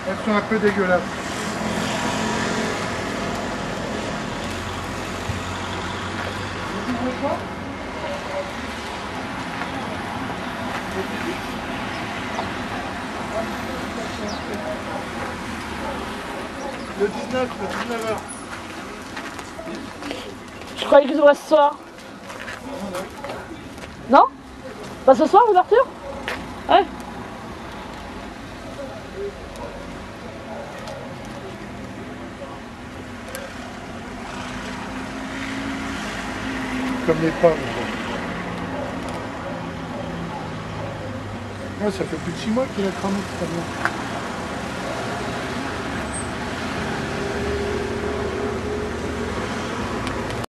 Elles sont un peu dégueulasses. Le 19 heures. Je croyais qu'ils ouvraient ce soir. Non? Pas ce soir l'ouverture? Ouais. Comme les pommes. Ouais, ça fait plus de 6 mois qu'il a cramé, très bien.